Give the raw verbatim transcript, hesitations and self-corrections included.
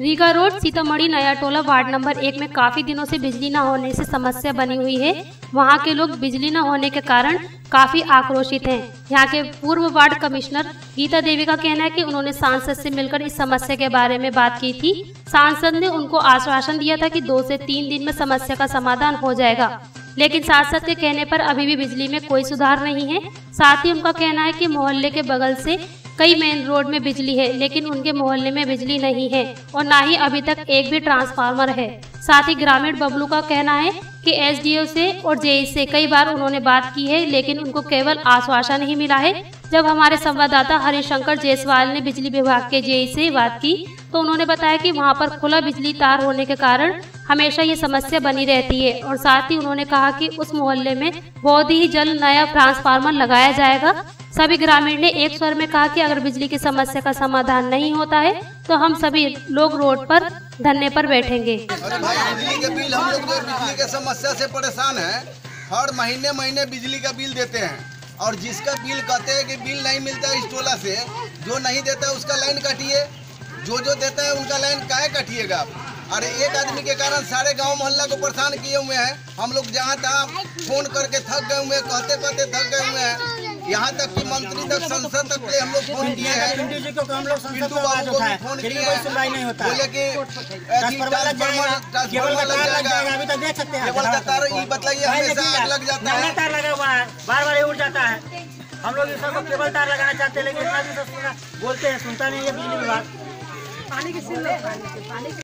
Riga road Sitamarhi नया टोला ward number एक में काफी दिनों से बिजली न होने से समस्या बनी हुई है। वहां के लोग बिजली न होने के कारण काफी आक्रोशित हैं। यहां के पूर्व वार्ड कमिश्नर गीता देवी का कहना है कि उन्होंने सांसद से मिलकर इस समस्या के बारे में बात की थी। सांसद ने उनको आश्वासन दिया था कि दो से तीन दिन में समस्या का समाधान हो जाएगा, लेकिन सांसद के कहने पर अभी भी बिजली में कोई सुधार नहीं है। साथ ही उनका कहना है कि मोहल्ले के बगल से कई मेन रोड में बिजली है, लेकिन उनके मोहल्ले में बिजली नहीं है और ना ही अभी तक एक भी ट्रांसफार्मर है। साथ ही ग्रामीण बबलू का कहना है कि एसडीओ से और जेई से कई बार उन्होंने बात की है, लेकिन उनको केवल आश्वासन ही मिला है। जब हमारे संवाददाता हरिशंकर जायसवाल ने बिजली विभाग के जेई से बात की तो उन्होंने बताया कि वहां पर खुला बिजली तार होने के कारण हमेशा ये समस्या बनी रहती है। और साथ ही उन्होंने कहा कि उस मोहल्ले में बहुत ही जल्द नया ट्रांसफार्मर लगाया जाएगा। सभी ग्रामीण ने एक स्वर में कहा कि अगर बिजली की समस्या का समाधान नहीं होता है तो हम सभी लोग रोड पर धरने पर बैठेंगे। अरे भाई, बिजली के बिल हम लोग जो बिजली के समस्या से परेशान हैं, हर महीने महीने बिजली का बिल देते हैं और जिसका बिल कहते हैं कि बिल नहीं मिलता है इस टोला से, जो नहीं देता है उसका लाइन काटिए, जो जो देता है उनका लाइन काहे काटिएगा आप। अरे एक आदमी के कारण सारे गांव मोहल्ला को परेशान किए हुए हैं। हम लोग जहाँ तहाँ फोन करके थक गए हुए हैं, कहते कहते थक गए हुए हैं। यहाँ तक कि मंत्री तक, संसद तक पे हम लोग फोन किए हैं। पिंटू बाबू को भी फोन किए हैं, बोले कि ट्रांसफार्मर लग जाएगा, केबल का तार ये बताइए हमेशा आग लग जाता है, तार लगा हुआ है, बार बार उड़ जाता है। हम लोग इस सबको केबल तार लगाना चाहते हैं, लेकिन बोलते हैं सुनता नहीं है बिजली विभाग।